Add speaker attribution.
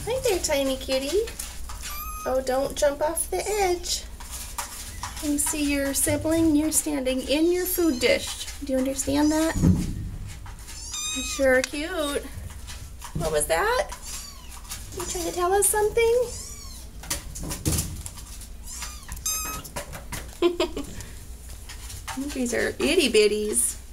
Speaker 1: Hi there, tiny kitty. Oh, don't jump off the edge. Can you see your sibling? You're standing in your food dish. Do you understand that? You sure are cute. What was that? You trying to tell us something? These are itty bitties.